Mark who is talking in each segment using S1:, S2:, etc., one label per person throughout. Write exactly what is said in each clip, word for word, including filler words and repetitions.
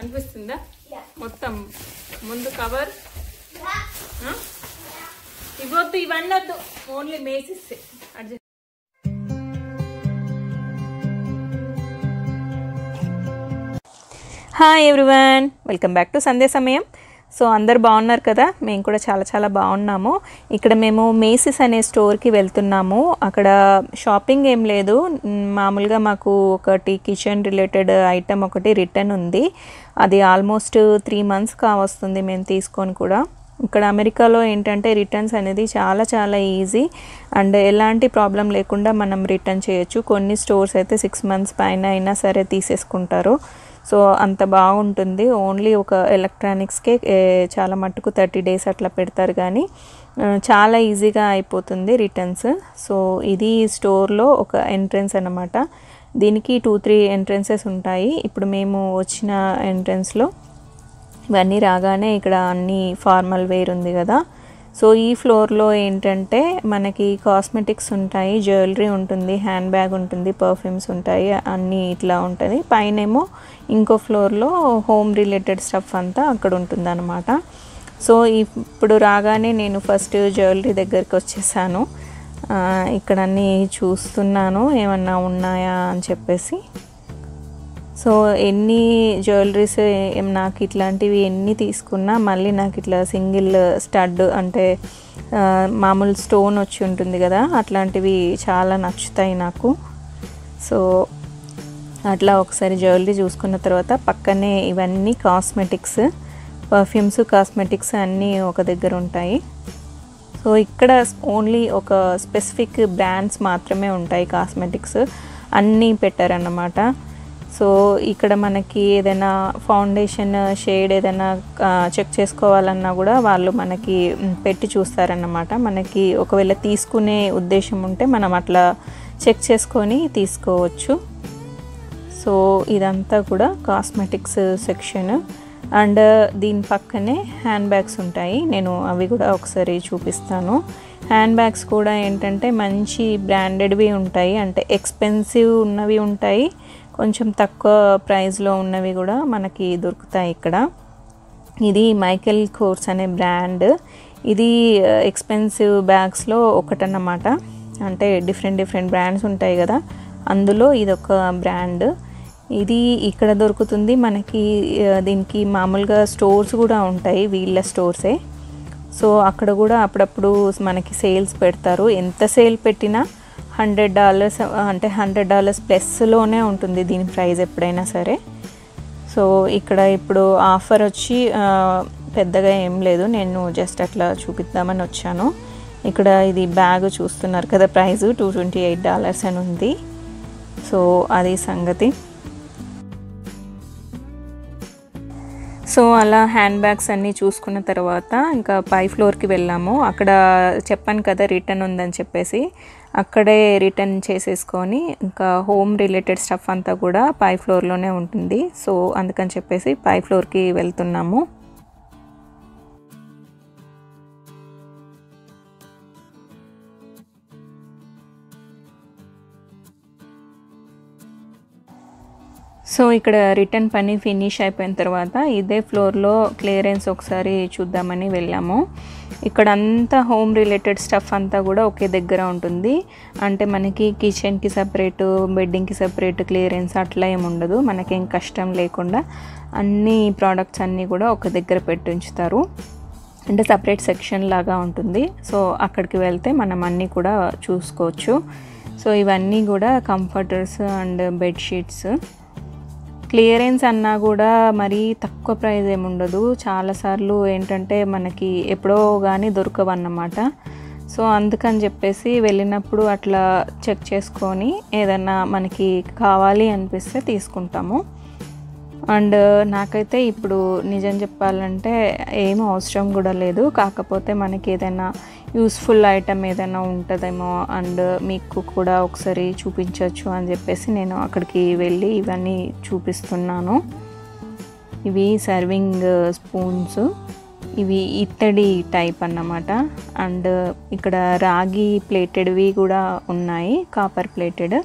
S1: అనిపిస్తుందా? మొత్తం ముందు కవర్ ఇవ్వద్దు, ఇవన్నీ వద్దు, ఓన్లీ మేసిస్. Hi everyone, welcome back to Sandhya Samayam. So అందరు బాగున్నారు కదా? మేము కూడా చాలా చాలా బాగున్నాము. ఇక్కడ మేము మేసిస్ అనే స్టోర్కి వెళ్తున్నాము. అక్కడ షాపింగ్ ఏం లేదు, మామూలుగా మాకు ఒకటి కిచెన్ రిలేటెడ్ ఐటమ్ ఒకటి రిటర్న్ ఉంది. అది ఆల్మోస్ట్ త్రీ మంత్స్ కావస్తుంది మేము తీసుకొని కూడా. ఇక్కడ అమెరికాలో ఏంటంటే రిటర్న్స్ అనేది చాలా చాలా ఈజీ అండ్ ఎలాంటి ప్రాబ్లం లేకుండా మనం రిటర్న్ చేయొచ్చు. కొన్ని స్టోర్స్ అయితే సిక్స్ మంత్స్ పైన అయినా సరే తీసేసుకుంటారు. సో అంత బాగుంటుంది. ఓన్లీ ఒక ఎలక్ట్రానిక్స్కే చాలా మట్టుకు థర్టీ డేస్ అట్లా పెడతారు, కానీ చాలా ఈజీగా అయిపోతుంది రిటర్న్స్. సో ఇది స్టోర్లో ఒక ఎంట్రన్స్ అన్నమాట. దీనికి టూ త్రీ ఎంట్రన్సెస్ ఉంటాయి. ఇప్పుడు మేము వచ్చిన ఎంట్రన్స్లో ఇవన్నీ రాగానే ఇక్కడ అన్ని ఫార్మల్ వేర్ ఉంది కదా. సో ఈ ఫ్లోర్లో ఏంటంటే మనకి కాస్మెటిక్స్ ఉంటాయి, జ్యువెలరీ ఉంటుంది, హ్యాండ్ బ్యాగ్ ఉంటుంది, పర్ఫ్యూమ్స్ ఉంటాయి, అన్నీ ఇట్లా ఉంటుంది. పైనేమో ఇంకో ఫ్లోర్లో హోమ్ రిలేటెడ్ స్టఫ్ అంతా అక్కడ ఉంటుంది అన్నమాట. సో ఇప్పుడు రాగానే నేను ఫస్ట్ జ్యువెలరీ దగ్గరికి వచ్చేసాను. ఇక్కడ అన్నీ చూస్తున్నాను ఏమన్నా ఉన్నాయా అని చెప్పేసి. సో ఎన్ని జ్యువెలరీస్ నాకు ఇట్లాంటివి ఎన్ని తీసుకున్నా మళ్ళీ నాకు ఇట్లా సింగిల్ స్టడ్ అంటే మామూలు స్టోన్ వచ్చి ఉంటుంది కదా, అట్లాంటివి చాలా నచ్చుతాయి నాకు. సో అట్లా ఒకసారి జ్యువెలరీ చూసుకున్న తర్వాత పక్కనే ఇవన్నీ కాస్మెటిక్స్, పర్ఫ్యూమ్స్, కాస్మెటిక్స్ అన్నీ ఒక దగ్గర ఉంటాయి. సో ఇక్కడ ఓన్లీ ఒక స్పెసిఫిక్ బ్రాండ్స్ మాత్రమే ఉంటాయి, కాస్మెటిక్స్ అన్నీ పెట్టారన్నమాట. సో ఇక్కడ మనకి ఏదైనా ఫౌండేషన్ షేడ్ ఏదైనా చెక్ చేసుకోవాలన్నా కూడా వాళ్ళు మనకి పెట్టి చూస్తారన్నమాట. మనకి ఒకవేళ తీసుకునే ఉద్దేశం ఉంటే మనం అట్లా చెక్ చేసుకొని తీసుకోవచ్చు. సో ఇదంతా కూడా కాస్మెటిక్స్ సెక్షన్. అండ్ దీని పక్కనే హ్యాండ్ బ్యాగ్స్ ఉంటాయి, నేను అవి కూడా ఒకసారి చూపిస్తాను. హ్యాండ్ బ్యాగ్స్ కూడా ఏంటంటే మంచి బ్రాండెడ్వి ఉంటాయి, అంటే ఎక్స్పెన్సివ్ ఉన్నవి ఉంటాయి, కొంచెం తక్కువ ప్రైస్లో ఉన్నవి కూడా మనకి దొరుకుతాయి ఇక్కడ. ఇది మైకెల్ కోర్స్ అనే బ్రాండ్. ఇది ఎక్స్పెన్సివ్ బ్యాగ్స్లో ఒకటన్నమాట. అంటే డిఫరెంట్ డిఫరెంట్ బ్రాండ్స్ ఉంటాయి కదా, అందులో ఇది ఒక బ్రాండ్. ఇది ఇక్కడ దొరుకుతుంది మనకి. దీనికి మామూలుగా స్టోర్స్ కూడా ఉంటాయి, వీళ్ళ స్టోర్సే. సో అక్కడ కూడా అప్పుడప్పుడు మనకి సేల్స్ పెడతారు. ఎంత సేల్ పెట్టినా హండ్రెడ్ డాలర్స్ అంటే హండ్రెడ్ డాలర్స్ ప్లస్లోనే ఉంటుంది దీని ప్రైస్ ఎప్పుడైనా సరే. సో ఇక్కడ ఇప్పుడు ఆఫర్ వచ్చి పెద్దగా ఏం లేదు, నేను జస్ట్ అట్లా చూపిద్దామని వచ్చాను. ఇక్కడ ఇది బ్యాగ్ చూస్తున్నారు కదా, price two twenty eight dollars అని ఉంది. సో అది సంగతి. సో అలా హ్యాండ్ బ్యాగ్స్ అన్నీ చూసుకున్న తర్వాత ఇంకా పై ఫ్లోర్కి వెళ్ళాము. అక్కడ చెప్పాను కదా రిటర్న్ ఉందని చెప్పేసి, అక్కడే రిటర్న్ చేసేసుకొని ఇంకా హోమ్ రిలేటెడ్ స్టఫ్ అంతా కూడా పై ఫ్లోర్లోనే ఉంటుంది. సో అందుకని చెప్పేసి పై ఫ్లోర్కి వెళ్తున్నాము. సో ఇక్కడ రిటర్న్ పని ఫినిష్ అయిపోయిన తర్వాత ఇదే ఫ్లోర్లో క్లియరెన్స్ ఒకసారి చూద్దామని వెళ్ళాము. ఇక్కడ అంతా హోమ్ రిలేటెడ్ స్టఫ్ అంతా కూడా ఒకే దగ్గర ఉంటుంది. అంటే మనకి కిచెన్కి సపరేటు, బెడ్డింగ్కి సపరేట్ క్లియరెన్స్ అట్లా ఏమి ఉండదు. మనకేం కష్టం లేకుండా అన్ని ప్రోడక్ట్స్ అన్నీ కూడా ఒక దగ్గర పెట్టి ఉంచుతారు. అంటే సపరేట్ సెక్షన్ లాగా ఉంటుంది. సో అక్కడికి వెళ్తే మనం అన్నీ కూడా చూసుకోవచ్చు. సో ఇవన్నీ కూడా కంఫర్టర్స్ అండ్ బెడ్షీట్స్. క్లియరెన్స్ అన్నా కూడా మరీ తక్కువ ప్రైస్ ఏమి ఉండదు. చాలాసార్లు ఏంటంటే మనకి ఎప్పుడో కానీ దొరకవన్నమాట. సో అందుకని చెప్పేసి వెళ్ళినప్పుడు అట్లా చెక్ చేసుకొని ఏదైనా మనకి కావాలి అనిపిస్తే తీసుకుంటాము. అండ్ నాకైతే ఇప్పుడు నిజం చెప్పాలంటే ఏమీ అవసరం కూడా లేదు, కాకపోతే మనకి ఏదైనా యూస్ఫుల్ ఐటమ్ ఏదైనా ఉంటుందేమో అండ్ మీకు కూడా ఒకసారి చూపించవచ్చు అని చెప్పేసి నేను అక్కడికి వెళ్ళి ఇవన్నీ చూపిస్తున్నాను. ఇవి సర్వింగ్ స్పూన్స్, ఇవి ఇత్తడి టైప్ అన్నమాట. అండ్ ఇక్కడ రాగి ప్లేటెడ్వి కూడా ఉన్నాయి, కాపర్ ప్లేటెడ్.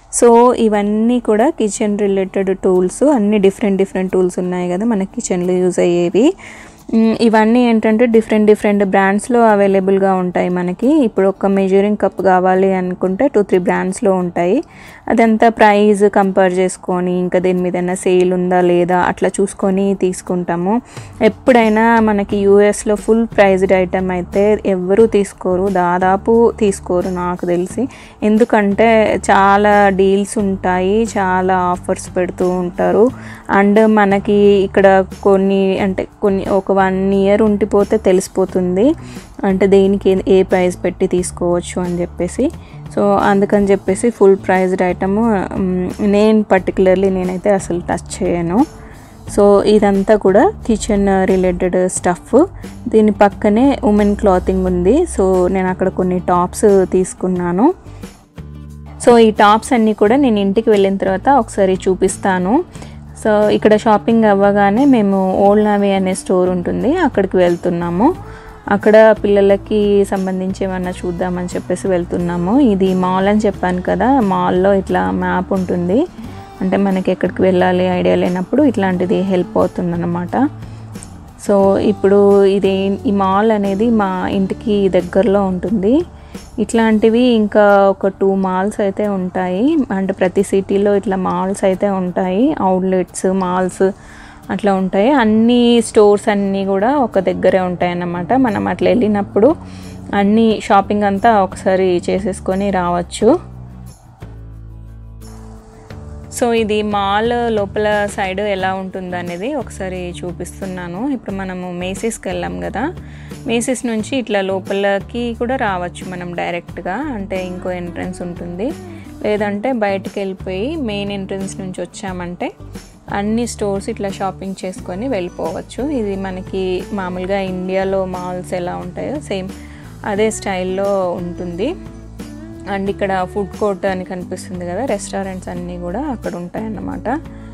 S1: సో ఇవన్నీ కూడా కిచెన్ రిలేటెడ్ టూల్స్, అన్ని డిఫరెంట్ డిఫరెంట్ టూల్స్ ఉన్నాయి కదా మన కిచెన్లో యూజ్ అయ్యేవి. ఇవన్నీ ఏంటంటే డిఫరెంట్ డిఫరెంట్ బ్రాండ్స్లో అవైలబుల్గా ఉంటాయి మనకి. ఇప్పుడు ఒక మెజరింగ్ కప్ కావాలి అనుకుంటే టూ త్రీ బ్రాండ్స్లో ఉంటాయి. అదంతా ప్రైస్ కంపేర్ చేసుకొని ఇంకా దీని మీద సేల్ ఉందా లేదా అట్లా చూసుకొని తీసుకుంటాము. ఎప్పుడైనా మనకి యూఎస్లో ఫుల్ ప్రైజ్డ్ ఐటమ్ అయితే ఎవరు తీసుకోరు, దాదాపు తీసుకోరు నాకు తెలిసి. ఎందుకంటే చాలా డీల్స్ ఉంటాయి, చాలా ఆఫర్స్ పెడుతూ ఉంటారు. అండ్ మనకి ఇక్కడ కొన్ని అంటే కొన్ని ఒక వన్ ఇయర్ ఉండిపోతే తెలిసిపోతుంది అంటే దేనికి ఏ ప్రైస్ పెట్టి తీసుకోవచ్చు అని చెప్పేసి. సో అందుకని చెప్పేసి ఫుల్ ప్రైజ్డ్ ఐటమ్ నేను పర్టికులర్లీ నేనైతే అసలు టచ్ చేయను. సో ఇదంతా కూడా కిచెన్ రిలేటెడ్ స్టఫ్. దీని పక్కనే ఉమెన్ క్లాతింగ్ ఉంది. సో నేను అక్కడ కొన్ని టాప్స్ తీసుకున్నాను. సో ఈ టాప్స్ అన్నీ కూడా నేను ఇంటికి వెళ్ళిన తర్వాత ఒకసారి చూపిస్తాను. సో ఇక్కడ షాపింగ్ అవ్వగానే మేము ఓల్డ్ నావీ అనే స్టోర్ ఉంటుంది, అక్కడికి వెళ్తున్నాము. అక్కడ పిల్లలకి సంబంధించి ఏమన్నా చూద్దామని చెప్పేసి వెళ్తున్నాము. ఇది మాల్ అని చెప్పాను కదా, మాల్లో ఇట్లా మ్యాప్ ఉంటుంది. అంటే మనకి ఎక్కడికి వెళ్ళాలి ఐడియా లేనప్పుడు ఇట్లాంటిది హెల్ప్ అవుతుందన్నమాట. సో ఇప్పుడు ఇది ఈ మాల్ అనేది మా ఇంటికి దగ్గరలో ఉంటుంది. ఇట్లాంటివి ఇంకా ఒక టూ మాల్స్ అయితే ఉంటాయి. అంటే ప్రతి సిటీలో ఇట్లా మాల్స్ అయితే ఉంటాయి, అవుట్లెట్స్ మాల్స్ అట్లా ఉంటాయి. అన్ని స్టోర్స్ అన్నీ కూడా ఒక దగ్గరే ఉంటాయి అన్నమాట. మనం అట్లా వెళ్ళినప్పుడు అన్ని షాపింగ్ అంతా ఒకసారి చేసేసుకొని రావచ్చు. సో ఇది మాల్ లోపల సైడ్ ఎలా ఉంటుంది అనేది ఒకసారి చూపిస్తున్నాను. ఇప్పుడు మనము మేసీస్కి వెళ్ళాం కదా, మేసీస్ నుంచి ఇట్లా లోపలకి కూడా రావచ్చు మనం డైరెక్ట్గా. అంటే ఇంకో ఎంట్రన్స్ ఉంటుంది, లేదంటే బయటికి వెళ్ళిపోయి మెయిన్ ఎంట్రన్స్ నుంచి వచ్చామంటే అన్ని స్టోర్స్ ఇట్లా షాపింగ్ చేసుకొని వెళ్ళిపోవచ్చు. ఇది మనకి మామూలుగా ఇండియాలో మాల్స్ ఎలా ఉంటాయో సేమ్ అదే స్టైల్లో ఉంటుంది. అండ్ ఇక్కడ ఫుడ్ కోర్ట్ అని కనిపిస్తుంది కదా, రెస్టారెంట్స్ అన్నీ కూడా అక్కడ ఉంటాయన్నమాట.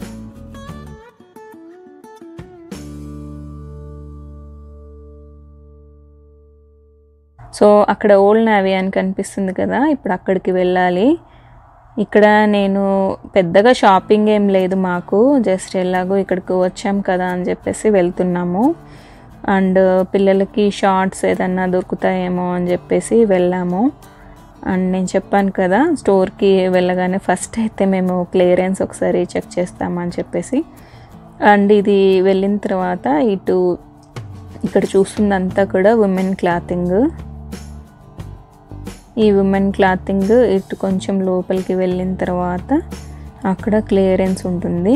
S1: సో అక్కడ ఓల్డ్ నావీ అని కనిపిస్తుంది కదా, ఇప్పుడు అక్కడికి వెళ్ళాలి. ఇక్కడ నేను పెద్దగా షాపింగ్ ఏం లేదు మాకు, జస్ట్ ఎలాగో ఇక్కడికి వచ్చాం కదా అని చెప్పేసి వెళ్తున్నాము. అండ్ పిల్లలకి షార్ట్స్ ఏదన్నా దొరుకుతాయేమో అని చెప్పేసి వెళ్ళాము. అండ్ నేను చెప్పాను కదా స్టోర్కి వెళ్ళగానే ఫస్ట్ అయితే మేము క్లియరెన్స్ ఒకసారి చెక్ చేస్తామని చెప్పేసి. అండ్ ఇది వెళ్ళిన తర్వాత ఇటు ఇక్కడ చూస్తుందంతా కూడా ఉమెన్ క్లాతింగ్. ఈ ఉమెన్ క్లాతింగ్ ఇటు కొంచెం లోపలికి వెళ్ళిన తర్వాత అక్కడ క్లియరెన్స్ ఉంటుంది.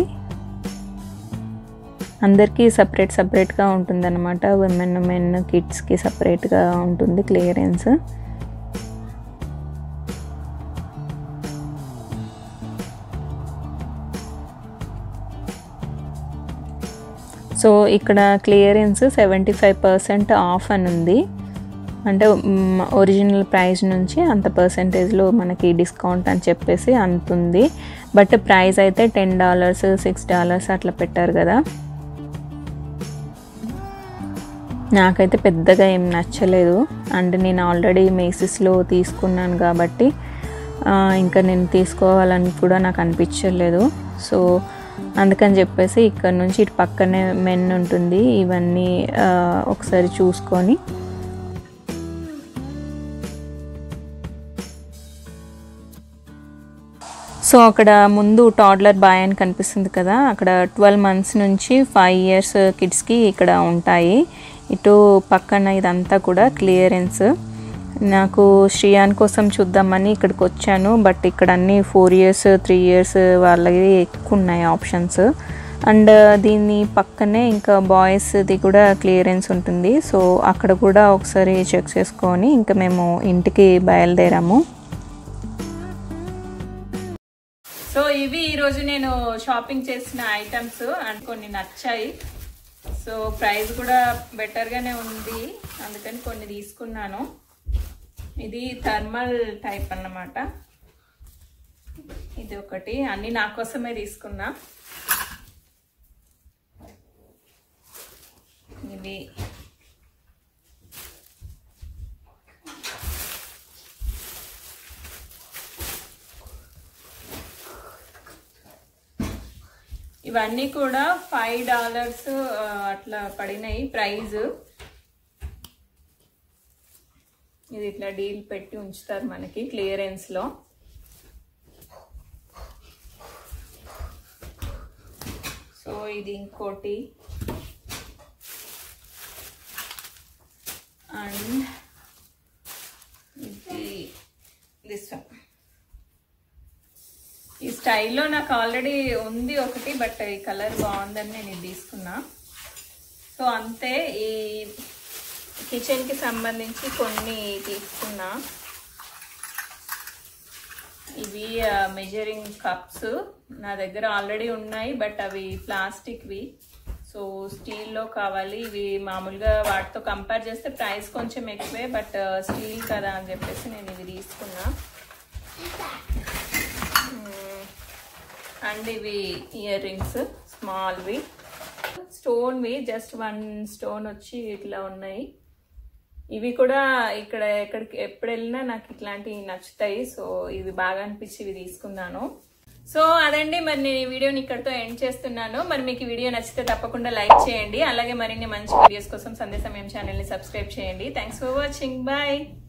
S1: అందరికీ సపరేట్ సపరేట్గా ఉంటుంది అన్నమాట. ఉమెన్ మెన్ కిడ్స్కి సపరేట్గా ఉంటుంది క్లియరెన్స్. సో ఇక్కడ clearance seventy five percent off అని ఉంది. అంటే ఒరిజినల్ ప్రైస్ నుంచి అంత పర్సెంటేజ్లో మనకి డిస్కౌంట్ అని చెప్పేసి అంత ఉంది. బట్ ప్రైస్ అయితే టెన్ డాలర్స్ సిక్స్ డాలర్స్ అట్లా పెట్టారు కదా. నాకైతే పెద్దగా ఏం నచ్చలేదు. అండ్ నేను ఆల్రెడీ మేసిస్లో తీసుకున్నాను కాబట్టి ఇంకా నేను తీసుకోవాలని కూడా నాకు అనిపించలేదు. సో అందుకని చెప్పేసి ఇక్కడ నుంచి ఇటు పక్కనే మెన్ ఉంటుంది. ఇవన్నీ ఒకసారి చూసుకొని సో అక్కడ ముందు టాడ్లర్ బాయ్ అని కనిపిస్తుంది కదా, అక్కడ ట్వెల్వ్ మంత్స్ నుంచి ఫైవ్ ఇయర్స్ కిడ్స్కి ఇక్కడ ఉంటాయి. ఇటు పక్కన ఇదంతా కూడా క్లియరెన్స్. నాకు శ్రీయాన్ కోసం చూద్దామని ఇక్కడికి వచ్చాను. బట్ ఇక్కడ అన్నీ ఫోర్ ఇయర్స్ త్రీ ఇయర్స్ వాళ్ళకి ఎక్కువ ఉన్నాయి ఆప్షన్స్. అండ్ దీని పక్కనే ఇంకా బాయ్స్ది కూడా క్లియరెన్స్ ఉంటుంది. సో అక్కడ కూడా ఒకసారి చెక్ చేసుకొని ఇంకా మేము ఇంటికి బయలుదేరాము. సో ఇవి ఈరోజు నేను షాపింగ్ చేసిన ఐటమ్స్ అండ్ కొన్ని నచ్చాయి. సో ప్రైస్ కూడా బెటర్గానే ఉంది, అందుకని కొన్ని తీసుకున్నాను. ఇది థర్మల్ టైప్ అన్నమాట. ఇది ఒకటి, అన్ని నా కోసమే తీసుకున్నా. ఇవి ఇవన్నీ కూడా ఫైవ్ డాలర్స్ అట్లా పడినాయి ప్రైజ్. ఇది ఇట్లా డీల్ పెట్టి ఉంచుతారు మనకి క్లియరెన్స్ లో. సో ఇది ఇంకోటి. అండ్ ఇది దిస్ వన్. ఈ స్టైల్లో నాకు ఆల్రెడీ ఉంది ఒకటి, బట్ ఈ కలర్ బాగుందని నేను ఇది తీసుకున్నా. సో అంతే, ఈ కిచెన్కి సంబంధించి కొన్ని తీసుకున్నా. ఇవి మెజరింగ్ కప్స్ నా దగ్గర ఆల్రెడీ ఉన్నాయి, బట్ అవి ప్లాస్టిక్వి. సో స్టీల్లో కావాలి. ఇవి మామూలుగా వాటితో కంపేర్ చేస్తే ప్రైస్ కొంచెం ఎక్కువే, బట్ స్టీల్ కదా అని చెప్పేసి నేను ఇవి తీసుకున్నా. అండ్ ఇవి ఇయర్ రింగ్స్ స్మాల్వి, స్టోన్వి, జస్ట్ వన్ స్టోన్ వచ్చి ఇట్లా ఉన్నాయి. ఇవి కూడా ఇక్కడ ఎక్కడికి ఎప్పుడు వెళ్ళినా నాకు ఇట్లాంటివి నచ్చుతాయి. సో ఇవి బాగా అనిపించి ఇవి తీసుకున్నాను. సో అదండి, మరి నేను ఈ వీడియోని ఇక్కడితో ఎండ్ చేస్తున్నాను. మరి మీకు ఈ వీడియో నచ్చితే తప్పకుండా లైక్ చేయండి. అలాగే మరిన్ని మంచి వీడియోస్ కోసం సందే సమయం ఛానల్ని సబ్స్క్రైబ్ చేయండి. Thanks for watching. బాయ్.